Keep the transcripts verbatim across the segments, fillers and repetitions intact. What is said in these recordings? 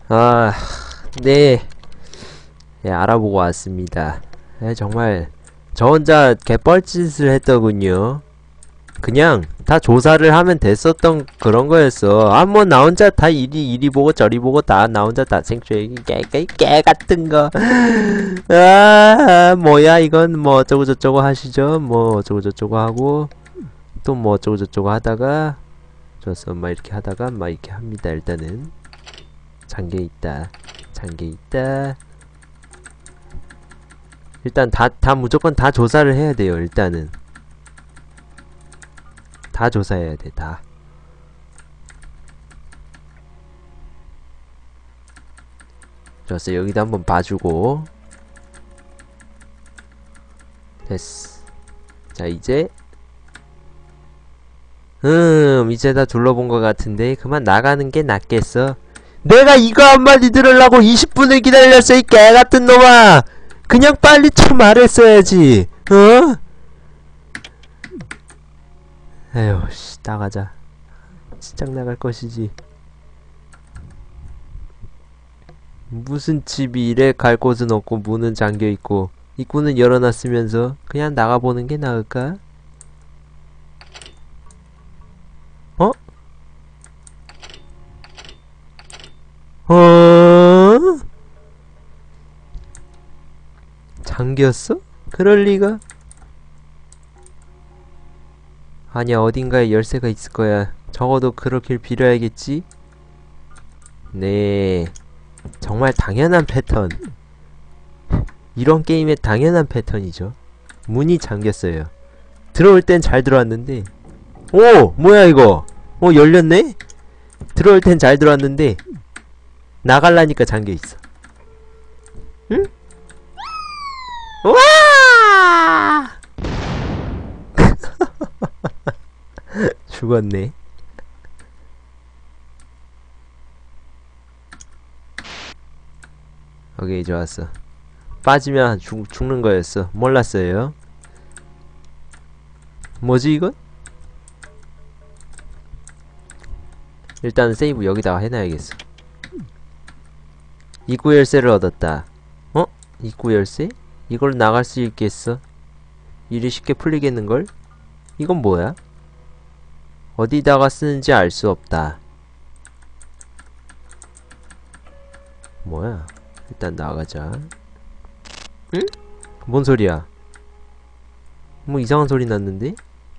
아, 네. 예, 알아보고 왔습니다. 예, 정말 저 혼자 개뻘짓을 했더군요. 그냥 다 조사를 하면 됐었던 그런 거였어. 아, 뭐 나 혼자 다 이리 이리 보고 저리 보고 다 나 혼자 다 생초에 깨깨 깨 같은 거. 아, 뭐야 이건 뭐 어쩌고 저쩌고 하시죠. 뭐 어쩌고 저쩌고 하고 또 뭐 어쩌고 저쩌고 하다가 좋았어. 막 이렇게 하다가 막 이렇게 합니다. 일단은 잠겨 있다. 잠겨 있다. 일단 다, 다 무조건 다 조사를 해야 돼요. 일단은 다 조사해야 돼. 다. 좋았어. 여기도 한번 봐주고 됐어. 자 이제 음 이제 다 둘러본 것 같은데 그만 나가는 게 낫겠어. 내가 이거 한마디 들으려고 이십 분을 기다렸어. 이 개같은 놈아. 그냥 빨리 쳐 말했어야지. 어? 에휴 씨 나가자. 진작 나갈 것이지. 무슨 집이 이래 갈 곳은 없고 문은 잠겨있고 입구는 열어놨으면서 그냥 나가보는 게 나을까? 어? 어? 잠겼어? 그럴리가? 아니야 어딘가에 열쇠가 있을 거야. 적어도 그렇길 빌어야겠지? 네 정말 당연한 패턴. 이런 게임의 당연한 패턴이죠. 문이 잠겼어요. 들어올 땐 잘 들어왔는데 오! 뭐야 이거 어 열렸네? 들어올 땐 잘 들어왔는데 나갈라니까 잠겨있어. 응? 우와! 죽었네. 오케이 좋았어. 빠지면 죽, 죽는 거였어. 몰랐어요. 뭐지 이건? 일단 세이브 여기다가 해놔야겠어. 입구 열쇠를 얻었다. 어? 입구 열쇠? 이걸로 나갈 수 있겠어? 일이 쉽게 풀리겠는걸? 이건 뭐야? 어디다가 쓰는지 알 수 없다. 뭐야? 일단 나가자. 응? 뭔 소리야? 뭐 이상한 소리 났는데?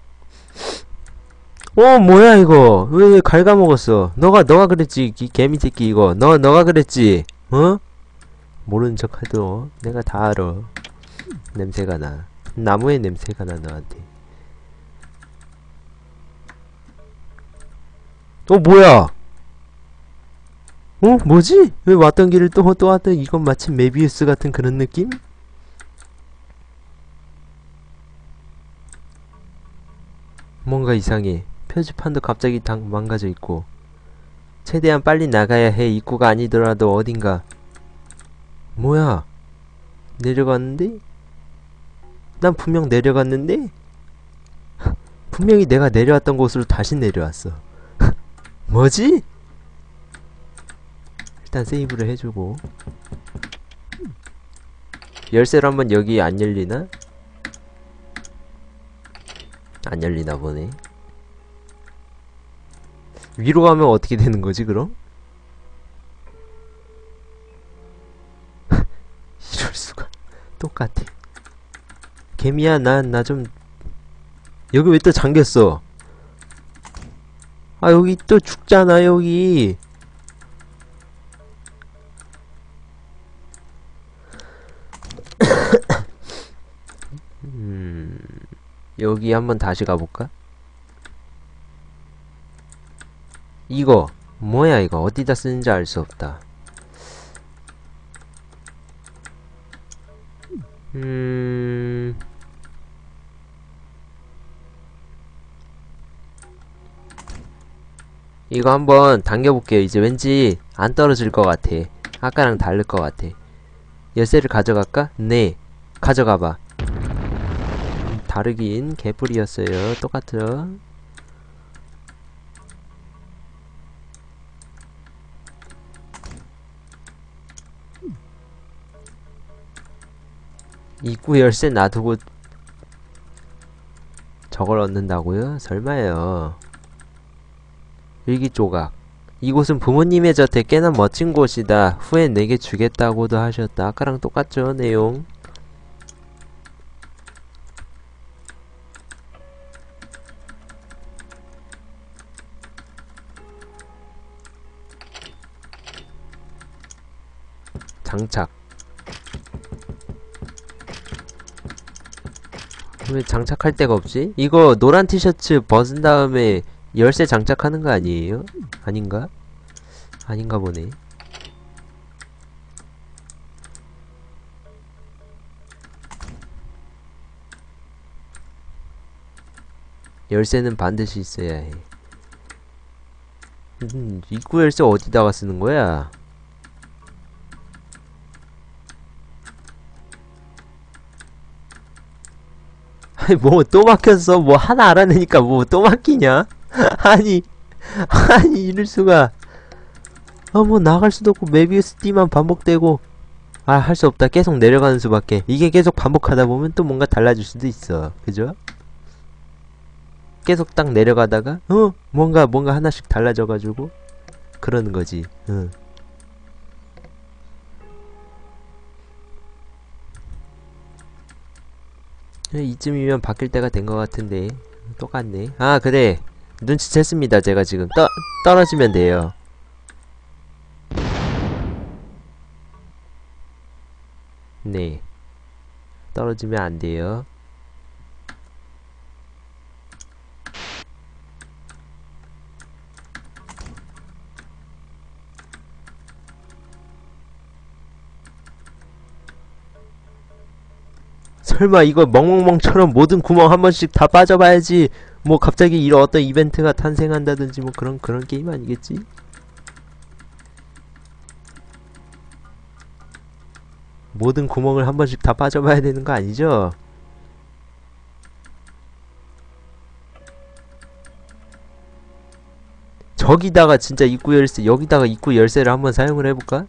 어 뭐야 이거? 왜 왜 갉아먹었어? 너가 너가 그랬지 이 개미 새끼 이거. 너 너가 그랬지? 어? 모르는 척 해도 내가 다 알아. 냄새가 나. 나무의 냄새가 나 너한테. 어 뭐야? 어 뭐지? 왜 왔던 길을 또 또 왔던 이건 마치 메비우스 같은 그런 느낌? 뭔가 이상해. 표지판도 갑자기 다 망가져 있고. 최대한 빨리 나가야 해. 입구가 아니더라도 어딘가. 뭐야? 내려갔는데? 난 분명 내려갔는데? 분명히 내가 내려왔던 곳으로 다시 내려왔어. 뭐지? 일단 세이브를 해주고. 열쇠로 한번 여기 안 열리나? 안 열리나 보네. 위로 가면 어떻게 되는 거지 그럼? 이럴 수가. 똑같아. 개미야 난 나 좀 여기 왜 또 잠겼어? 아 여기 또 죽잖아 여기. 음 여기 한번 다시 가볼까? 이거 뭐야 이거 어디다 쓰는지 알 수 없다. 음... 이거 한번 당겨볼게요. 이제 왠지 안 떨어질 것 같아. 아까랑 다를 것 같아. 열쇠를 가져갈까? 네 가져가봐. 음, 다르긴 개뿔이었어요. 똑같죠? 입구 열쇠 놔두고 저걸 얻는다고요? 설마요. 일기조각. 이곳은 부모님의 저택. 꽤나 멋진 곳이다. 후엔 내게 주겠다고도 하셨다. 아까랑 똑같죠, 내용. 장착. 왜 장착할 데가 없지? 이거 노란 티셔츠 벗은 다음에 열쇠 장착하는 거 아니에요? 아닌가? 아닌가 보네. 열쇠는 반드시 있어야 해. 음, 입구 열쇠 어디다가 쓰는 거야? 아니 뭐 또 막혔어. 뭐 하나 알아내니까 뭐 또 막히냐? 아니 아니 이럴 수가. 아 뭐 나갈 수도 없고 메비우스 띠만 반복되고. 아 할 수 없다. 계속 내려가는 수밖에. 이게 계속 반복하다 보면 또 뭔가 달라질 수도 있어. 그죠? 계속 딱 내려가다가 어 뭔가 뭔가 하나씩 달라져가지고 그러는 거지. 응. 이쯤이면 바뀔 때가 된 것 같은데 똑같네. 아 그래 눈치챘습니다. 제가 지금 떠, 떨어지면 돼요. 네 떨어지면 안 돼요. 설마 이거 멍멍멍처럼 모든 구멍 한 번씩 다 빠져봐야지 뭐 갑자기 이런 어떤 이벤트가 탄생한다든지 뭐 그런 그런 게임 아니겠지? 모든 구멍을 한 번씩 다 빠져봐야 되는 거 아니죠? 저기다가 진짜 입구 열쇠 여기다가 입구 열쇠를 한번 사용을 해볼까?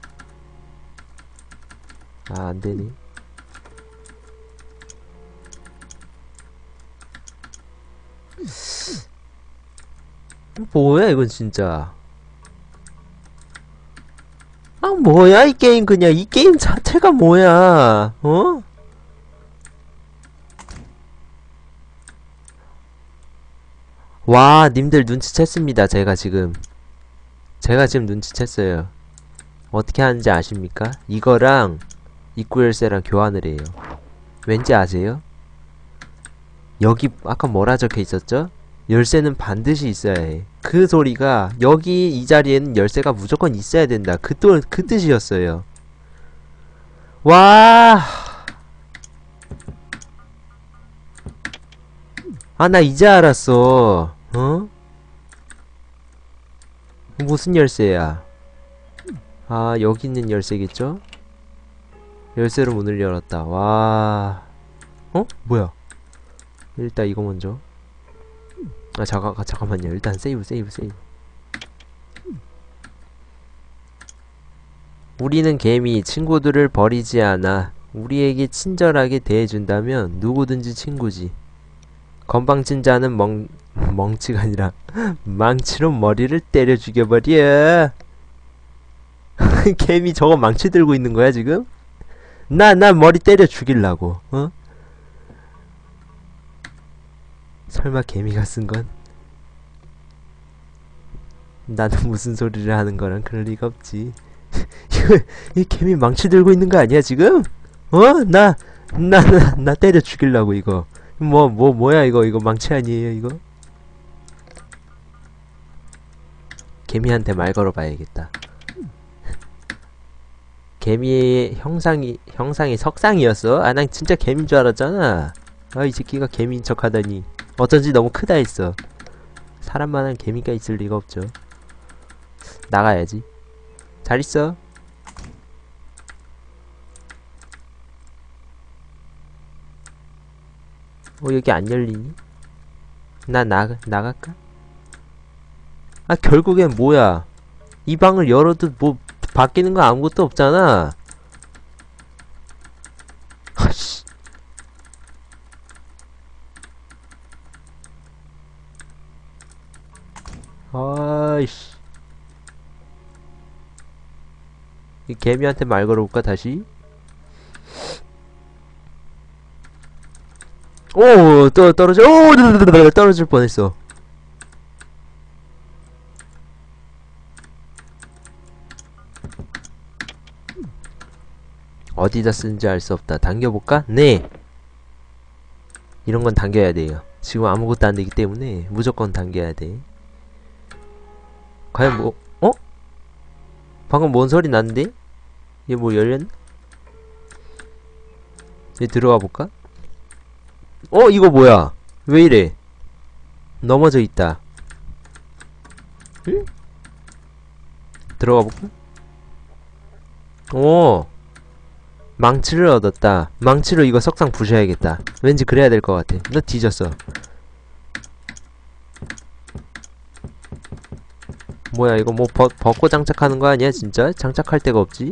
아 안되네. 뭐야 이건 진짜. 아 뭐야 이 게임. 그냥 이 게임 자체가 뭐야. 어? 와 님들 눈치챘습니다. 제가 지금 제가 지금 눈치챘어요. 어떻게 하는지 아십니까? 이거랑 입구 열쇠랑 교환을 해요. 왠지 아세요? 여기 아까 뭐라 적혀있었죠? 열쇠는 반드시 있어야 해. 그 소리가 여기 이 자리에는 열쇠가 무조건 있어야 된다. 그, 또, 그 뜻이었어요. 와. 아, 나 이제 알았어. 어? 무슨 열쇠야? 아, 여기 있는 열쇠겠죠? 열쇠로 문을 열었다. 와. 어? 뭐야? 일단 이거 먼저. 아 잠깐 잠깐만요. 일단 세이브 세이브 세이브. 우리는 개미 친구들을 버리지 않아. 우리에게 친절하게 대해준다면 누구든지 친구지. 건방진 자는 멍 멍치가 아니라 망치로 머리를 때려 죽여버려. 개미 저거 망치 들고 있는 거야 지금? 나 나 머리 때려 죽일라고. 어? 설마 개미가 쓴 건? 나는 무슨 소리를 하는 거랑 그럴 리가 없지. 이거 이 개미 망치 들고 있는 거 아니야 지금? 어? 나 나 나 나 때려 죽일라고 이거. 뭐 뭐 뭐야 이거 이거 망치 아니에요 이거? 개미한테 말 걸어봐야겠다. 개미의 형상이 형상이 석상이었어? 아 난 진짜 개미인 줄 알았잖아. 아 이 새끼가 개미인 척하다니. 어쩐지 너무 크다 했어. 사람만한 개미가 있을 리가 없죠. 나가야지. 잘 있어. 어 여기 안 열리니? 나 나가 나갈까? 아 결국엔 뭐야? 이 방을 열어도 뭐 바뀌는 거 아무것도 없잖아. 아씨 이 개미한테 말 걸어볼까 다시? 오, 떠, 떨어져. 오, 떨어질 뻔했어. 어디다 쓰는지 알 수 없다. 당겨볼까? 네. 이런 건 당겨야 돼요. 지금 아무것도 안 되기 때문에 무조건 당겨야 돼. 과연 뭐, 어? 방금 뭔 소리 났는데? 얘 뭐 열렸나? 얘 들어가 볼까? 어, 이거 뭐야? 왜 이래? 넘어져 있다. 응? 들어가 볼까? 오, 망치를 얻었다. 망치로 이거 석상 부셔야겠다. 왠지 그래야 될 것 같아. 너 뒤졌어. 뭐야, 이거 뭐 벗, 벗고 장착하는 거 아니야, 진짜? 장착할 데가 없지?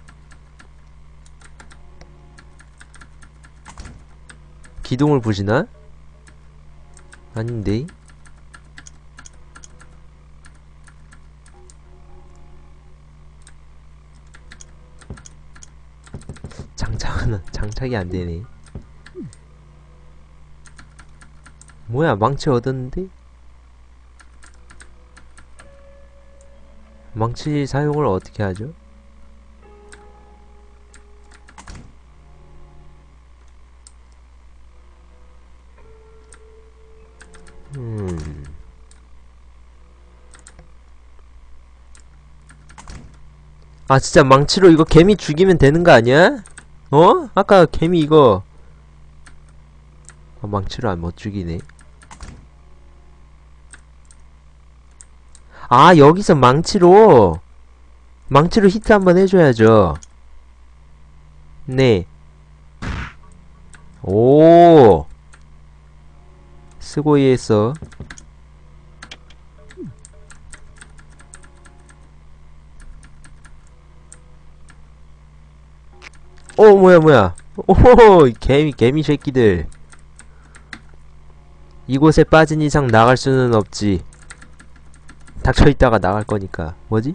기둥을 부시나? 아닌데? 장착은, 장착이 안 되네. 뭐야, 망치 얻었는데? 망치 사용을 어떻게 하죠? 음. 아, 진짜 망치로 이거 개미 죽이면 되는 거 아니야? 어? 아까 개미 이거 아, 망치로 안 못 죽이네. 아, 여기서 망치로 망치로 히트 한번 해줘야죠. 네. 오, 스고이 했어. 어, 뭐야 뭐야. 오호, 개미 개미 새끼들. 이곳에 빠진 이상 나갈 수는 없지. 닥쳐있다가 나갈 거니까. 뭐지?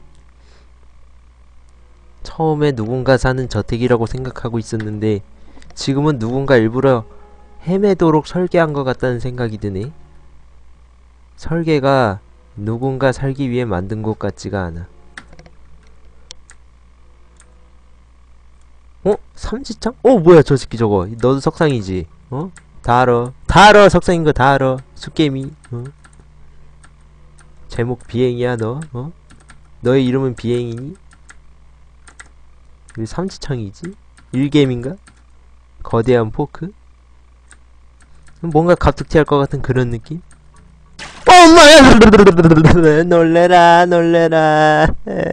처음에 누군가 사는 저택이라고 생각하고 있었는데 지금은 누군가 일부러 헤매도록 설계한 것 같다는 생각이 드네. 설계가 누군가 살기 위해 만든 것 같지가 않아. 어? 삼지창? 어, 뭐야 저 새끼 저거. 너도 석상이지? 어? 다 알아. 다 알아. 석상인 거 다 알아. 숫개미. 어? 제목 비행이야 너? 어? 너의 이름은 비행이니? 왜 삼지창이지? 일겜인가? 거대한 포크? 뭔가 갑툭튀할 것 같은 그런 느낌? 엄마야! 놀래라 놀래라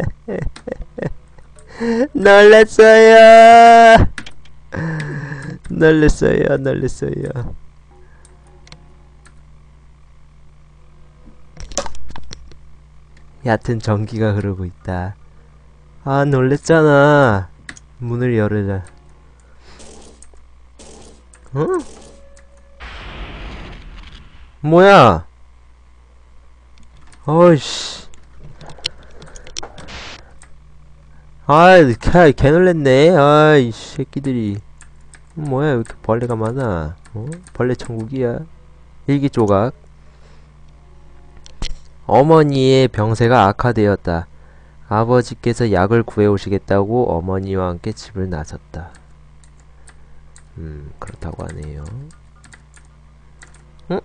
놀랬어요 놀랬어요 놀랬어요. 얕은 전기가 흐르고 있다. 아, 놀랬잖아. 문을 열으자. 어? 뭐야? 어이씨. 아이, 개, 개 놀랬네. 아이, 새끼들이. 뭐야, 왜 이렇게 벌레가 많아? 어? 벌레 천국이야. 일기조각. 어머니의 병세가 악화되었다. 아버지께서 약을 구해오시겠다고 어머니와 함께 집을 나섰다. 음, 그렇다고 하네요. 응?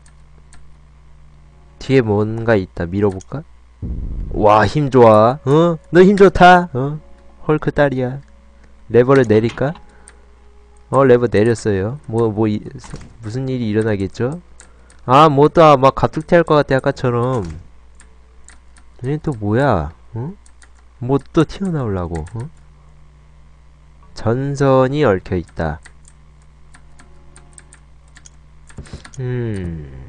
뒤에 뭔가 있다. 밀어볼까? 와, 힘 좋아. 어? 너 힘 좋다. 어? 헐크 딸이야. 레버를 내릴까? 어, 레버 내렸어요. 뭐, 뭐, 이, 무슨 일이 일어나겠죠? 아, 뭐 또 막 갑툭튀 할 것 같아, 아까처럼. 얘는 또 뭐야? 어? 뭐 또 튀어나오려고, 어? 전선이 얽혀있다. 음.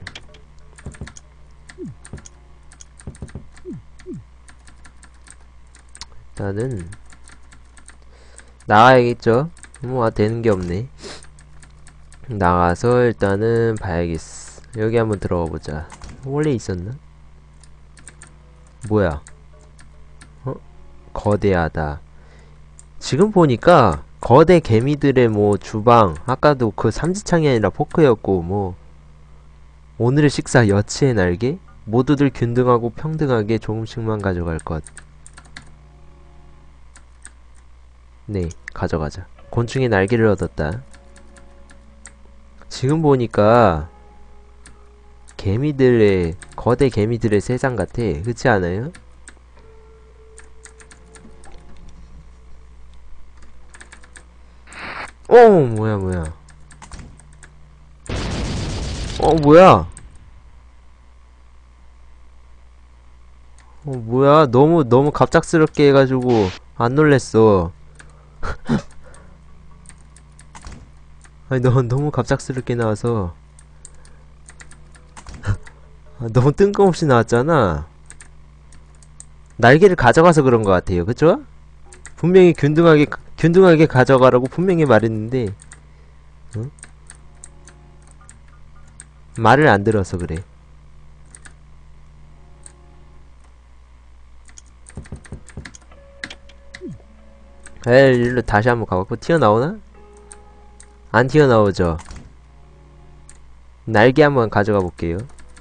일단은 나가야겠죠? 뭐 되는게 없네. 나가서 일단은 봐야겠어. 여기 한번 들어가보자. 원래 있었나? 뭐야? 어? 거대하다. 지금 보니까 거대 개미들의 뭐 주방, 아까도 그 삼지창이 아니라 포크였고, 뭐 오늘의 식사 여치의 날개, 모두들 균등하고 평등하게 조금씩만 가져갈 것. 네, 가져가자. 곤충의 날개를 얻었다. 지금 보니까 개미들의, 거대 개미들의 세상 같아. 그렇지 않아요? 어, 뭐야 뭐야. 어, 뭐야. 어, 뭐야. 너무 너무 갑작스럽게 해가지고 안 놀랬어. 아니, 너 너무 갑작스럽게 나와서 아, 너무 뜬금없이 나왔잖아. 날개를 가져가서 그런 것 같아요. 그쵸? 분명히 균등하게 균등하게 가져가라고 분명히 말했는데, 응? 말을 안 들어서 그래. 에이, 일로 다시 한번 가갖고 튀어나오나? 안 튀어나오죠? 날개 한번 가져가 볼게요.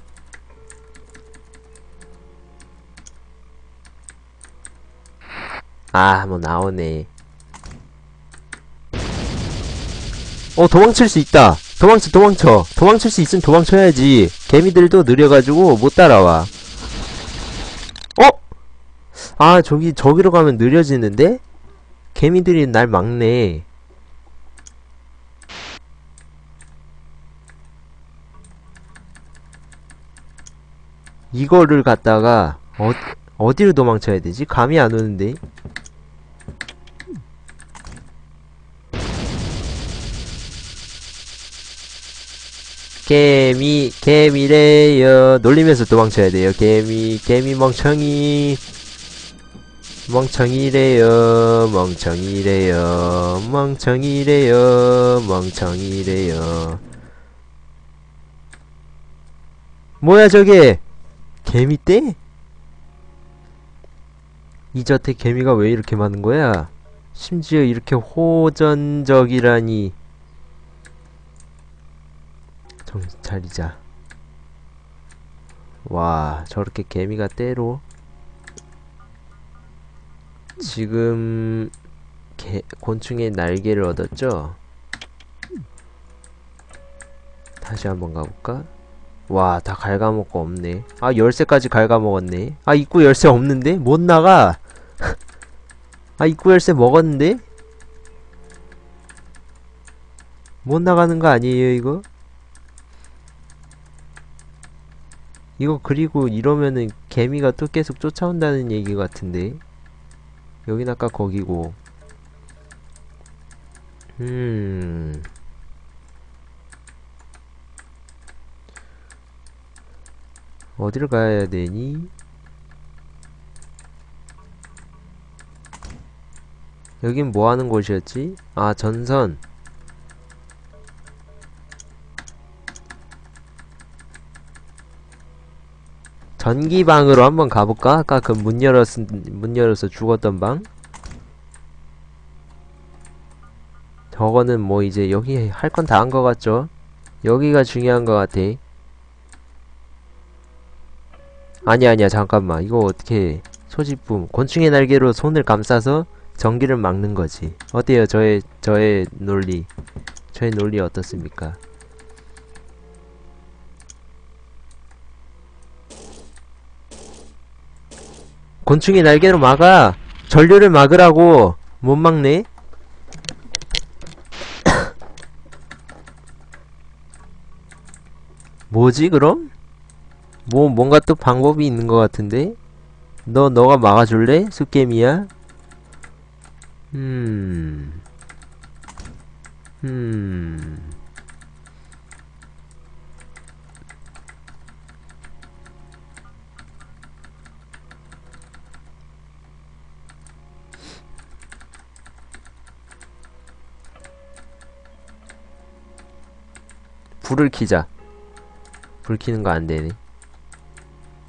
아, 뭐 나오네. 어, 도망칠 수 있다. 도망쳐, 도망쳐. 도망칠 수 있으면 도망쳐야지. 개미들도 느려가지고 못 따라와. 어? 아, 저기, 저기로 가면 느려지는데? 개미들이 날 막네. 이거를 갖다가 어, 어디로 도망쳐야 되지? 감이 안 오는데. 개미, 개미래요. 놀리면서 도망쳐야 돼요. 개미, 개미 멍청이. 멍청이래요. 멍청이래요. 멍청이래요. 멍청이래요. 뭐야 저게? 개미떼? 이 저택 개미가 왜 이렇게 많은 거야? 심지어 이렇게 호전적이라니. 정신 차리자. 와, 저렇게 개미가 때로. 지금 개, 곤충의 날개를 얻었죠? 다시 한번 가볼까? 와, 다 갉아먹고 없네. 아, 열쇠까지 갉아먹었네. 아, 입구 열쇠 없는데? 못 나가! 아, 입구 열쇠 먹었는데? 못 나가는 거 아니에요, 이거? 이거 그리고 이러면은 개미가 또 계속 쫓아온다는 얘기 같은데? 여긴 아까 거기고. 음... 어디를 가야 되니? 여긴 뭐 하는 곳이었지? 아, 전선. 전기방으로 한번 가볼까? 아까 그 문 열었, 문 열어서 죽었던 방? 저거는 뭐 이제 여기 할 건 다 한 것 같죠? 여기가 중요한 것 같아. 아니야, 아니야, 잠깐만. 이거 어떻게, 소지품. 곤충의 날개로 손을 감싸서 전기를 막는 거지. 어때요? 저의, 저의 논리. 저의 논리 어떻습니까? 곤충의 날개로 막아! 전류를 막으라고! 못 막네? 뭐지, 그럼? 뭐, 뭔가 또 방법이 있는 것 같은데? 너, 너가 막아줄래? 숫개미야? 음... 음... 불을 켜자. 불 켜는 거 안 되네.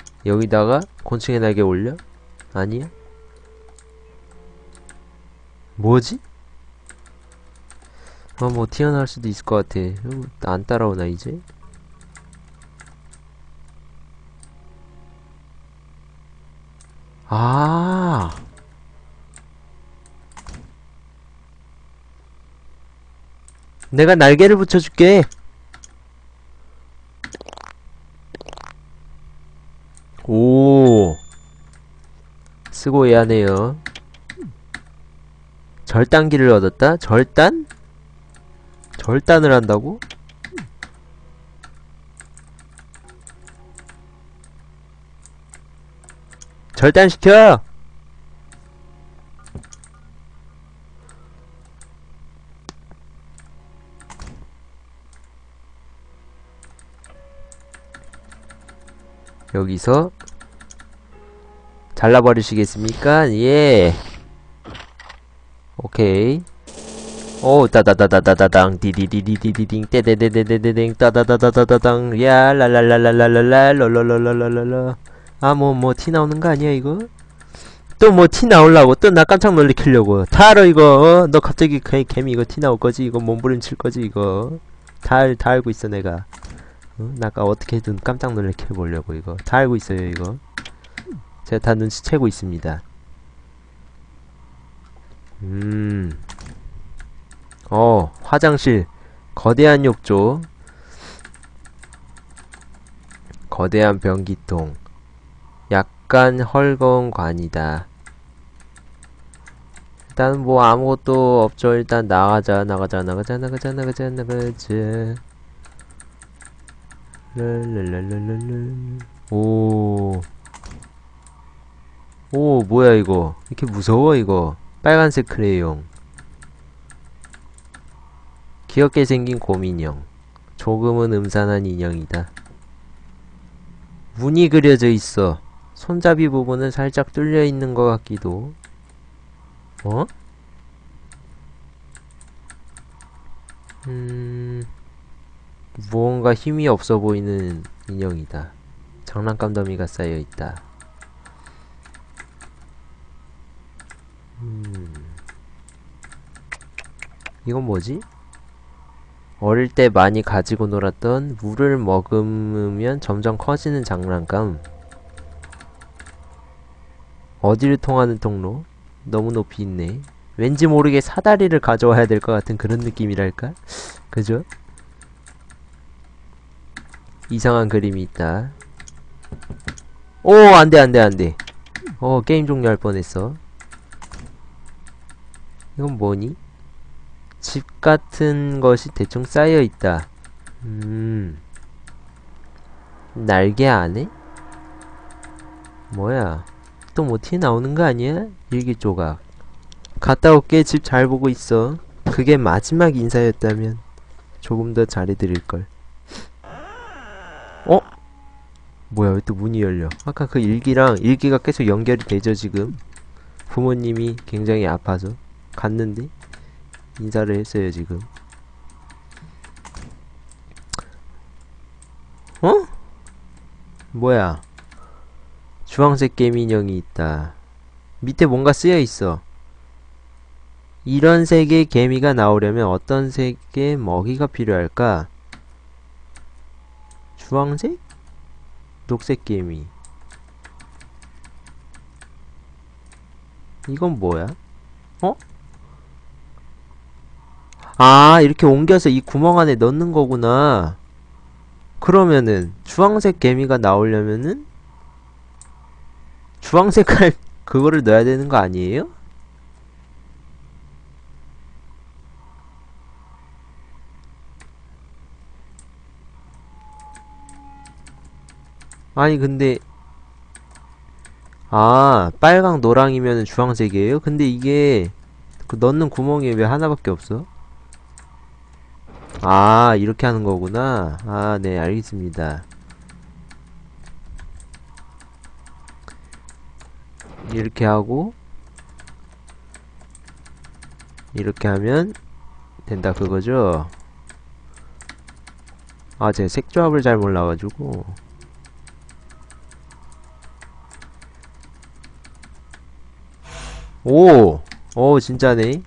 여기다가 곤충의 날개 올려? 아니야? 뭐지? 어, 뭐 튀어나올 수도 있을 것 같아. 어, 안 따라오나 이제? 아, 내가 날개를 붙여줄게. 오, 스고이하네요. 절단기를 얻었다? 절단? 절단을 한다고? 절단시켜! 여기서 잘라버리시겠습니까? 예. 오케이. 오, 따다다다다다당, 디디디디디디딩, 떼데데데데딩, 따다다다다다당, 야, 랄랄랄랄랄랄라, 롤롤롤롤롤롤. 아, 뭐, 뭐, 티 나오는 거 아니야, 이거? 또 뭐, 티 나오려고, 또 나 깜짝 놀래키려고. 다 알아, 이거. 어? 너 갑자기 개, 개미 이거 티 나올 거지? 이거 몸부림칠 거지, 이거? 다, 알, 다 알고 있어, 내가. 어? 나 아까 어떻게든 깜짝 놀래켜보려고, 이거. 다 알고 있어요, 이거. 제가 다 눈치채고 있습니다. 음. 어, 화장실. 거대한 욕조. 거대한 변기통. 약간 헐거운 관이다. 일단 뭐 아무것도 없죠. 일단 나가자, 나가자, 나가자, 나가자, 나가자, 나가자. 랄랄랄랄랄. 오. 오, 뭐야 이거. 이렇게 무서워 이거. 빨간색 크레용. 귀엽게 생긴 곰인형. 조금은 음산한 인형이다. 문이 그려져 있어. 손잡이 부분은 살짝 뚫려 있는 것 같기도. 어? 음... 무언가 힘이 없어 보이는 인형이다. 장난감 더미가 쌓여 있다. 음... 이건 뭐지? 어릴 때 많이 가지고 놀았던 물을 머금으면 점점 커지는 장난감. 어디를 통하는 통로? 너무 높이 있네. 왠지 모르게 사다리를 가져와야 될 것 같은 그런 느낌이랄까? 그죠? 이상한 그림이 있다. 오, 안돼 안돼 안돼. 어, 게임 종료할 뻔했어. 이건 뭐니? 집 같은 것이 대충 쌓여 있다. 음. 날개 안에? 뭐야? 또 뭐 티 나오는 거 아니야? 일기 조각. 갔다 올게. 집 잘 보고 있어. 그게 마지막 인사였다면 조금 더 잘해드릴걸. 어? 뭐야, 왜 또 문이 열려? 아까 그 일기랑 일기가 계속 연결이 되죠, 지금? 부모님이 굉장히 아파서 갔는데 인사를 했어요, 지금. 어? 뭐야? 주황색 개미 인형이 있다. 밑에 뭔가 쓰여있어. 이런 색의 개미가 나오려면 어떤 색의 먹이가 필요할까? 주황색? 녹색 개미. 이건 뭐야? 어? 아, 이렇게 옮겨서 이 구멍 안에 넣는 거구나. 그러면은 주황색 개미가 나오려면은 주황색깔 그거를 넣어야 되는 거 아니에요? 아니 근데 아, 빨강 노랑이면 주황색이에요? 근데 이게 그 넣는 구멍이 왜 하나밖에 없어? 아, 이렇게 하는 거구나. 아, 네, 알겠습니다. 이렇게 하고 이렇게 하면 된다 그거죠? 아, 제가 색조합을 잘 몰라가지고. 오! 오, 진짜네.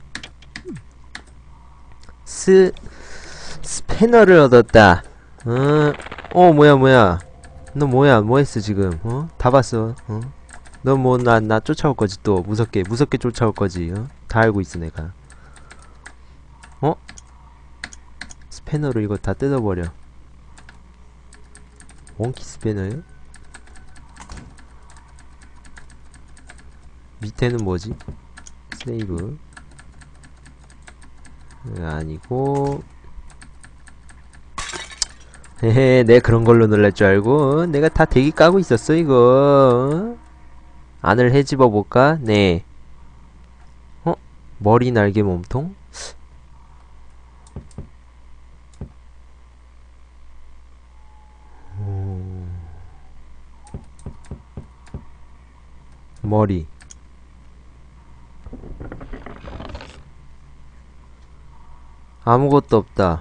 스 스패너를 얻었다. 어, 어 뭐야 뭐야. 너 뭐야 뭐 했어 지금? 어? 다 봤어. 어? 너 뭐 나 나 쫓아올 거지 또 무섭게 무섭게 쫓아올 거지. 어? 다 알고 있어 내가. 어? 스패너로 이거 다 뜯어버려. 원키 스패너요? 밑에는 뭐지? 세이브. 아니고. 헤헤, 내 그런 걸로 놀랄 줄 알고. 내가 다 대기 까고 있었어, 이거. 안을 헤집어 볼까? 네. 어? 머리 날개 몸통? 음... 머리. 아무것도 없다.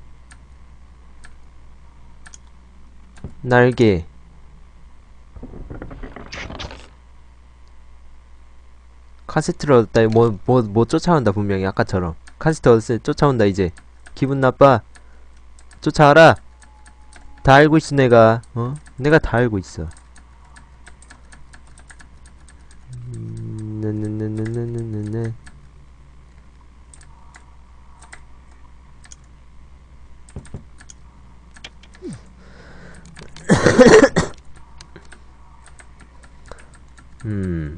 날개. 카세트를 얻었다. 뭐, 뭐, 뭐 쫓아온다, 분명히. 아까처럼. 카세트 얻었을 때 쫓아온다, 이제. 기분 나빠. 쫓아와라. 다 알고 있어, 내가. 어? 내가 다 알고 있어. 음, 네네네네네네네. 음.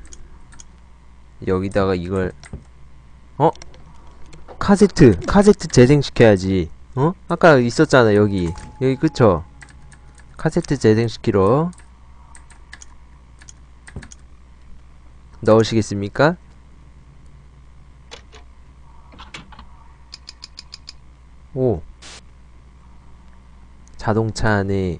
여기다가 이걸 어? 카세트 카세트 재생시켜야지. 어? 아까 있었잖아 여기 여기 그쵸? 카세트 재생시키러 넣으시겠습니까? 오 자동차 안에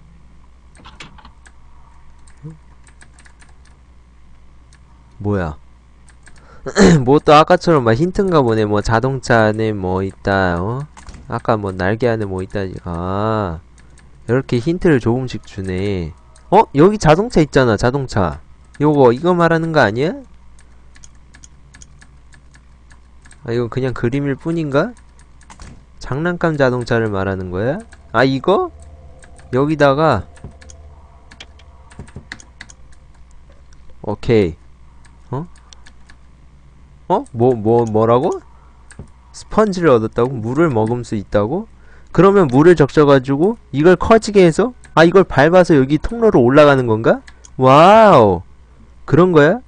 뭐야 뭐 또 아까처럼 막 힌트인가 보네. 뭐 자동차 안에 뭐 있다. 어? 아까 뭐 날개 안에 뭐 있다. 아 이렇게 힌트를 조금씩 주네. 어? 여기 자동차 있잖아. 자동차 요거 이거 말하는 거 아니야? 아 이거 그냥 그림일 뿐인가? 장난감 자동차를 말하는 거야? 아 이거? 여기다가 오케이. 어? 어? 뭐, 뭐, 뭐라고? 스펀지를 얻었다고? 물을 먹을 수 있다고? 그러면 물을 적셔가지고 이걸 커지게 해서 아 이걸 밟아서 여기 통로로 올라가는 건가? 와우 그런 거야?